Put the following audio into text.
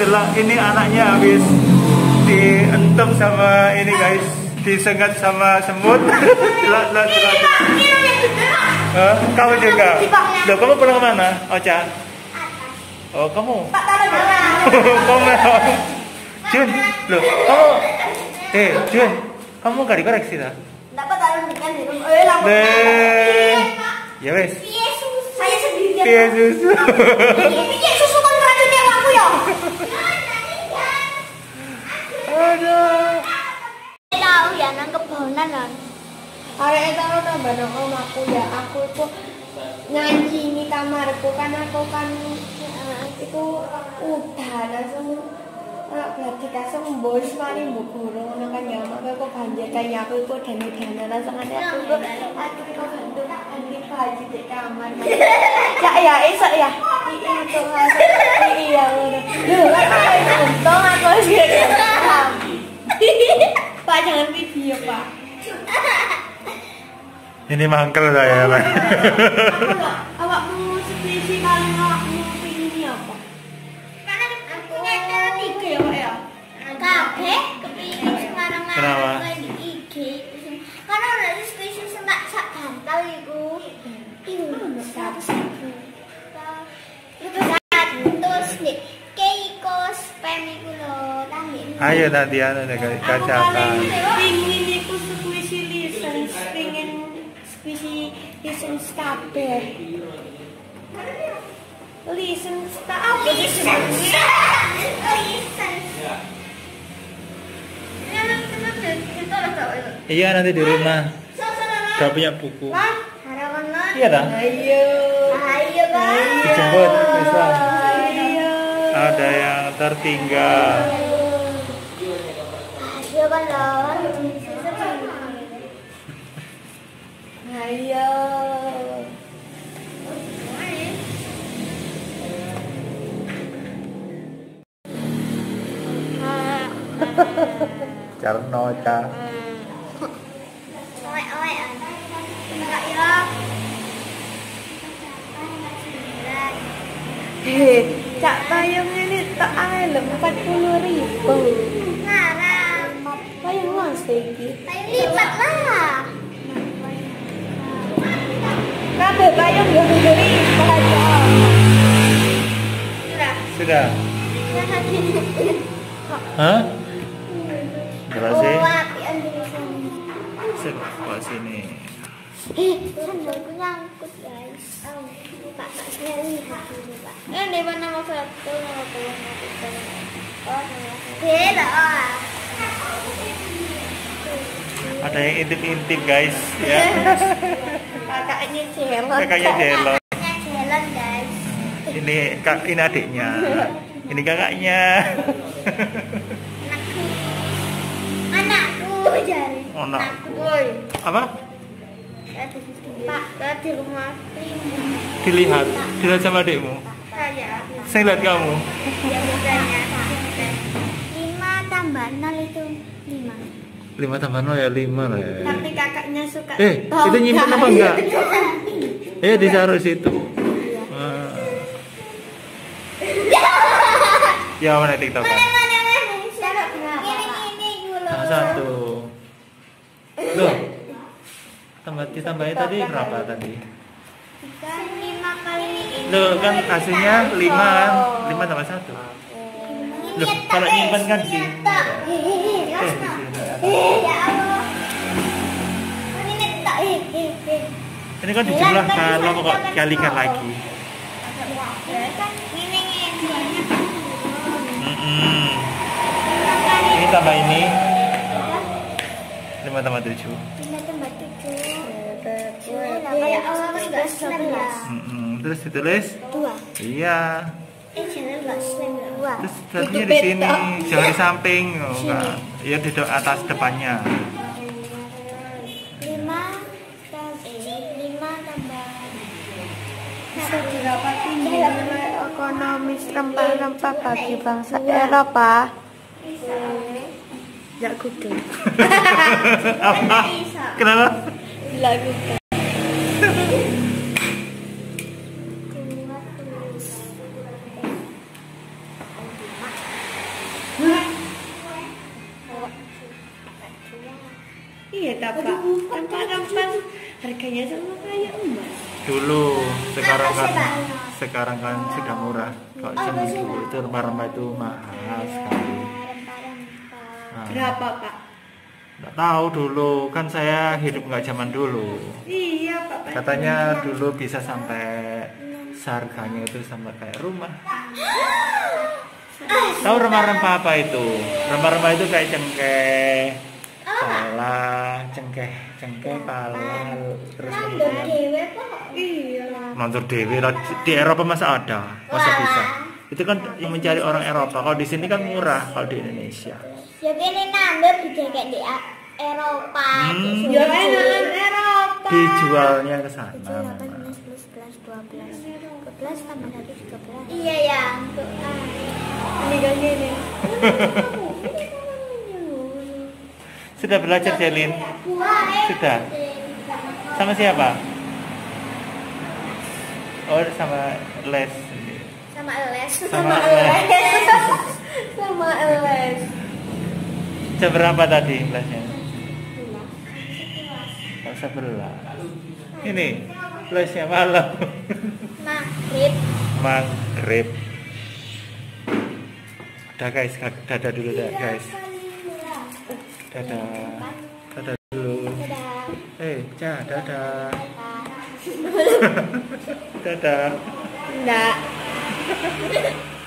Delok ini anaknya habis dientem sama ini guys, disengat sama semut. Delok. Kamu juga? Loh, kamu pernah kemana, Ocha? Oh, kamu? Kamu Jun, loh, kamu Jun, kamu gak dikoreksi dah? Dapat taruh di rumah. Ya wes. Saya sendirian. Piye susu. Piye susu kan racunnya aku ya. Aduh. Tahu ya nang kebonan kan. Arek taruh tambah nang omahku ya. Aku itu nyanyi di kamarku kan aku kan itu udah langsung berarti kasih bos mari buku orang kan ya maka aku banjir kayak aku itu dana langsung ada aku bantu andi baju di kamar ya esok ya itu iya untung aku sih Pak jangan video Pak Ini mangkel saya, Pak. Awakmu skripsi kalian awakmu ini apa? Karena aku ngecek IG ya Pak ya. Kabeh kepilih sekarang di IG. Karena udah skripsi semak sak bantal iku. Iku 100.000. Terus nih Keiko spam iku lho nang ini. Ayo nanti kacakan. Pingin iku skripsi license, pingin skripsi license kabeh. License apa license? Iya nanti di rumah. Gak punya buku. Iya dah. Ayo. Ayo Bang. Dijemput bisa. Ayo. Ada yang tertinggal. Ayo Bang. Ayo. Carno ca. Oe. Enggak ya. Cak Tayong ini tak ae lho 40.000. Nah. Tayong mas iki. Saya lipat lah. Kabeh Tayong yo beli aja. Sudah. Hah? Jelasin. Sebelah sini. Sandalku nyangkut guys. Paknya lihat dulu Pak. Di mana nomor 1 nomor 2 Beda. Ada yang intip-intip guys, ya. Kakaknya jelon. Kakaknya jelon. Paknya jalan guys. Ini adiknya. Ini kakaknya. Anakku jari. Anakku. Woi, Apa? Pak, tadi rumah Dilihat sama adikmu. saya. Saya lihat kamu. Ya bedanya. 5 tambah 0 itu 5. 5 tambah 0 ya 5 lah ya. Tapi kakaknya suka. Itu nyimpen apa enggak? Ditaruh situ. Ya mana TikTok kan? Ini dulu. Satu. Loh. Ditambahin tadi berapa tadi? 5 kali ini. Loh kan hasilnya 5 kan? 5 tambah 1. Loh kalau nyimpen kan di sini. Di sini. Ya Allah. Ini tak. Ini kan dijumlah kalau kok kalikan lagi. Ini tambah ini 5 tambah 7. 5 tambah 7. Ya Allah kan enggak 19. Terus ditulis 2. iya. Jangan enggak 19. Terus tadinya di sini, jangan di samping. Oh, enggak. Ya di atas depannya. 5 tambah Bisa didapati nilai ekonomis rempah-rempah bagi bangsa Eropa. Ya Google. Apa? Kenapa? Bila Google. tak Pak? Rempah-rempah harganya sama kayak emas. Dulu, sekarang kan sudah murah. Kalau zaman dulu itu rempah-rempah itu mahal sekali. Nah, Berapa Pak? nggak tahu dulu, kan saya hidup nggak zaman dulu. Iya Pak. Katanya dulu bisa sampai seharganya itu sampai kayak rumah. Tahu rempah-rempah apa itu? Rempah-rempah itu kayak cengkeh, pala, cengkeh, pala, terus kemudian Iya. mantur dewi. Di Eropa masa ada, masa bisa? Itu kan yang mencari orang Eropa. Kalau di sini kan murah kalau di Indonesia. Ya kene nandur dijagek di Eropa. Ya enakan Eropa. Dijualnya ke sana. 18 plus 11 12 tambah 1 13. Iya ya, untuk Ini kan gini. Sudah belajar Jelin? Sudah. Sama siapa? Oh, sama les. sama les. Sama les. Sama les. Jam berapa tadi lesnya? Jam 11. Ini lesnya malam. Maghrib. Maghrib. Udah guys, dadah dulu dah guys. Dadah. Dadah dulu. Dadah. Dadah. Dadah. Enggak.